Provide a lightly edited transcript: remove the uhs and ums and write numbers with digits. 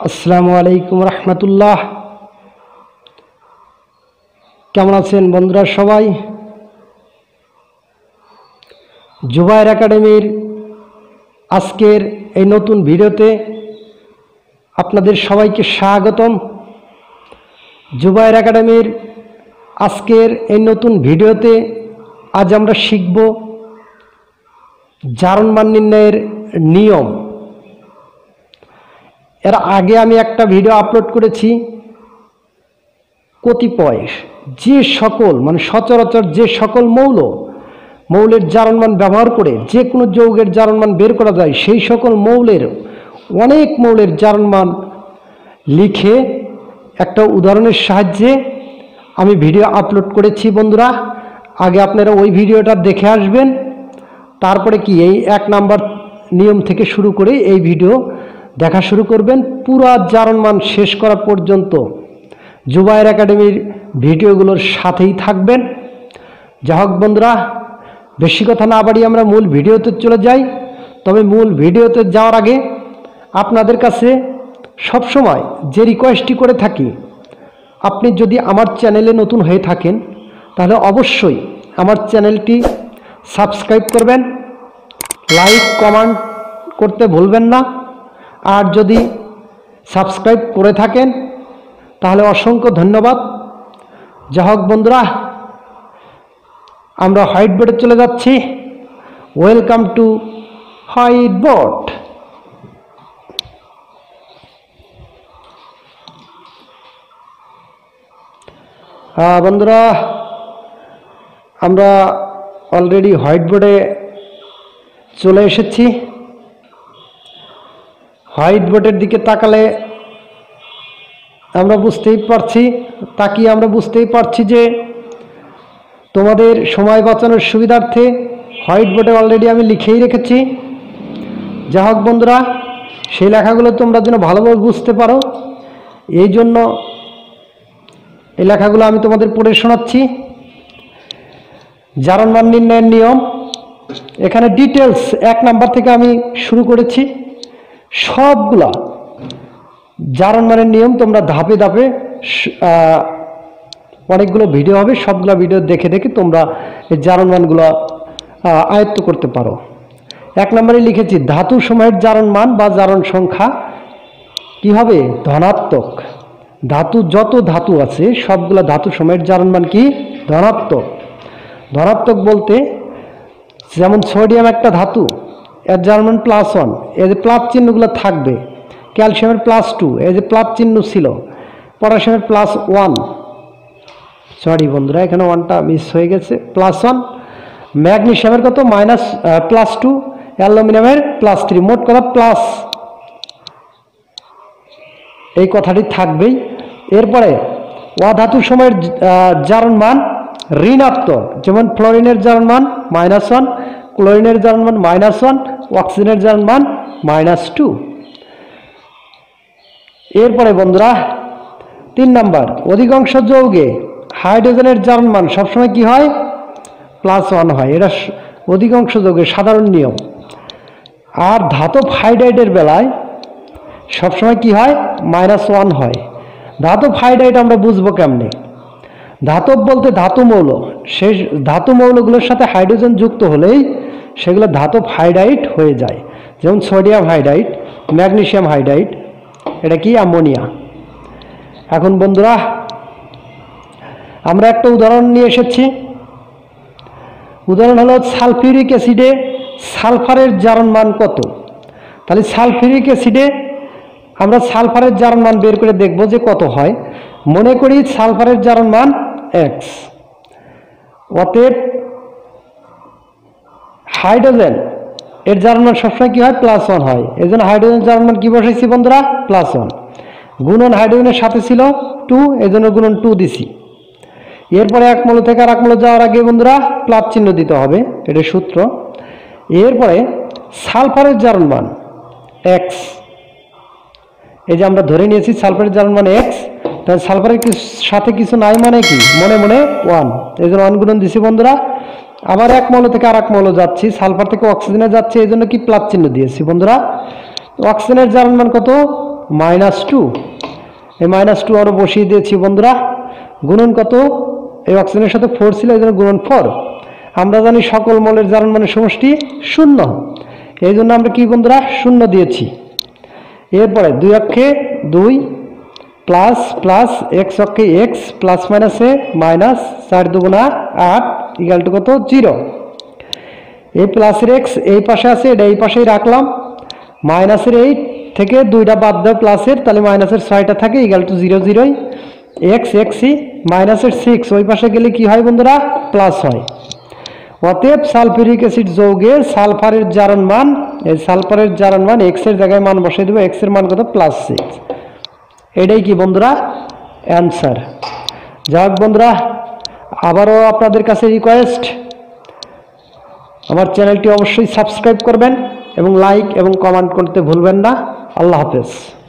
আসসালামু আলাইকুম রহমতুল্লাহ। কেমন আছেন বন্ধুরা সবাই? জুবায়ের একাডেমির আজকের এই নতুন ভিডিওতে আপনাদের সবাইকে স্বাগতম। জুবায়ের একাডেমির আজকের এই নতুন ভিডিওতে আজ আমরা শিখব জারণ মান নির্ণয়ের নিয়ম। এর আগে আমি একটা ভিডিও আপলোড করেছি কতিপয় যে সকল সচরাচর যে সকল মৌলের জারণ মান ব্যবহার করে যে কোনো যৌগের জারণ মান বের করা যায়, সেই সকল অনেক মৌলের জারণ মান লিখে একটা উদাহরণের সাহায্যে আমি ভিডিও আপলোড করেছি। বন্ধুরা, আগে আপনারা ওই ভিডিওটা দেখে আসবেন, তারপরে এই 1 নাম্বার নিয়ম থেকে শুরু করে এই ভিডিও দেখা শুরু করবেন। পুরা জারণ মান শেষ করা পর্যন্ত জুবায়ের একাডেমির ভিডিওগুলোর সাথেই থাকবেন। যা হোক বন্ধুরা, বেশি কথা না বাড়িয়ে আমরা মূল ভিডিওতে চলে যাই। তবে মূল ভিডিওতে যাওয়ার আগে আপনাদের কাছে সবসময় যে রিকোয়েস্টটি করে থাকি, আপনি যদি আমার চ্যানেলে নতুন হয়ে থাকেন তাহলে অবশ্যই আমার চ্যানেলটি সাবস্ক্রাইব করবেন, লাইক কমেন্ট করতে ভুলবেন না। আর যদি সাবস্ক্রাইব করে থাকেন তাহলে অসংখ্য ধন্যবাদ। যা হোক বন্ধুরা, আমরা হোয়াইট বোর্ডে চলে যাচ্ছি। Welcome to white board. বন্ধুরা, আমরা অলরেডি হোয়াইট বোর্ডে চলে এসেছি। হোয়াইট বোর্ডের দিকে তাকালে আমরা বুঝতেই পারছি যে তোমাদের সময় বাঁচানোর সুবিধার্থে হোয়াইট বোর্ডে অলরেডি আমি লিখেই রেখেছি। যা হোক বন্ধুরা, সেই লেখাগুলো তোমরা যেন ভালোভাবে বুঝতে পারো, এই জন্য এই লেখাগুলো আমি তোমাদের পড়ে শোনাচ্ছি। জারণ মান নির্ণয়ের নিয়ম, এখানে ডিটেলস 1 নাম্বার থেকে আমি শুরু করেছি। সবগুলা জারণ মানের নিয়ম তোমরা ধাপে ধাপে অনেকগুলো ভিডিও হবে, সবগুলা ভিডিও দেখে দেখে তোমরা এই জারণ মানগুলো আয়ত্ত করতে পারো। 1 নম্বরে লিখেছি ধাতু সময়ের জারণ মান বা জারণ সংখ্যা কি হবে? ধনাত্মক। যত ধাতু আছে সবগুলা ধাতু সময়ের জারণ মান কি? ধনাত্মক। ধনাত্মক বলতে যেমন সোডিয়াম একটা ধাতু, এর জারণ মান +1, এই যে প্লাস চিহ্নগুলো থাকবে। ক্যালসিয়ামের +2, এই যে প্লাস চিহ্ন ছিল। পটাশিয়ামের +1, সরি বন্ধুরা এখানে 1টা মিস হয়ে গেছে, +1। ম্যাগনেসিয়ামের কত? +2। অ্যালুমিনিয়ামের +3। মোট কথা প্লাস, এই কথাটি থাকবেই। এরপরে অধাতু সময়ের জারণ মান ঋণাত্মক, যেমন ফ্লোরিনের জারণ মান -1, ক্লোরিনের জারণ মান -1, অক্সিজেনের জারণ মান -2। এরপরে বন্ধুরা 3 নাম্বার, অধিকাংশ যৌগে হাইড্রোজেনের জারণ মান সবসময় কি হয়? +1 হয়। এটা অধিকাংশ যৌগের সাধারণ নিয়ম। আর ধাতব হাইড্রাইডের বেলায় সবসময় কি হয়? -1 হয়। ধাতব হাইড্রাইড আমরা বুঝবো কেমনে? ধাতব বলতে ধাতু মৌল, সেই ধাতু মৌলগুলোর সাথে হাইড্রোজেন যুক্ত হলেই সেগুলো ধাতব হাইড্রাইড হয়ে যায়। যেমন সোডিয়াম হাইড্রাইড, ম্যাগনেসিয়াম হাইড্রাইড, এটা কি? অ্যামোনিয়া। এখন বন্ধুরা আমরা একটা উদাহরণ নিয়ে এসেছি। উদাহরণ হলো সালফিউরিক অ্যাসিডে সালফারের জারণ মান কত? তাহলে সালফিউরিক অ্যাসিডে আমরা সালফারের জারণ মান বের করে দেখব যে কত হয়। মনে করি সালফারের জারণ মান X, অতএব হাইড্রোজেন এর জারণ মান সবসময় কি হয়? +1 হয়। এই জন্য হাইড্রোজেন জারণ মান কি বসাইছি বন্ধুরা? +1। গুণন হাইড্রোজেনের সাথে ছিল 2, এই জন্য গুণন 2 দিছি। এরপরে 1 মৌল থেকে আর 1 মৌল যাওয়ার আগে বন্ধুরা প্লাস চিহ্ন দিতে হবে, এটা সূত্র। এরপরে সালফারের জারণ মান X, এই যে আমরা ধরে নিয়েছি সালফারের জারণ মান X, তাহলে সালফারের সাথে কিছু নাই মানে কি? মনে 1, এই জন্য 1 গুণন দিছি বন্ধুরা। আবার 1 মৌল থেকে আর 1 মৌল যাচ্ছি, সালফার থেকে অক্সিজেনে যাচ্ছে, এই জন্য কি প্লাস চিহ্ন দিয়েছি বন্ধুরা। অক্সিজেনের জারণ মান কত? -2। এই -2 আরও বসিয়ে দিয়েছি বন্ধুরা। গুণন কত? এই অক্সিজেনের সাথে 4 ছিল, এই জন্য গুণন 4। আমরা জানি সকল মৌলের জারণ মানের সমষ্টি 0, এই জন্য আমরা কি বন্ধুরা 0 দিয়েছি। এরপরে 2 অক্ষে 2 প্লাস প্লাস এক্স অক্ষে এক্স প্লাস মাইনাসে মাইনাস, 4 দুগুণা 8 ইকাল টু কত? 0। এই প্লাসের এক্স এই পাশে আছে, এটা এই পাশেই রাখলাম। মাইনাসের 8 থেকে 2টা বাদ দাও প্লাসের, তাহলে মাইনাসের 6টা থাকে ইকাল টু 0 0। এক্স এক্সই মাইনাসের 6 ওই পাশে গেলে কি হয় বন্ধুরা? প্লাস হয়। অতএব সালফিউরিক অ্যাসিড যৌগে সালফারের জারণ মান, এই সালফারের জারণ মান এক্স এর জায়গায় মান বসিয়ে দেবো। এক্স এর মান কত? +6। এটাই কি বন্ধুরা অ্যান্সার। যাক বন্ধুরা, আবারও আপনাদের কাছে রিকোয়েস্ট, আমার চ্যানেলটি অবশ্যই সাবস্ক্রাইব করবেন এবং লাইক এবং কমেন্ট করতে ভুলবেন না। আল্লাহ হাফেজ।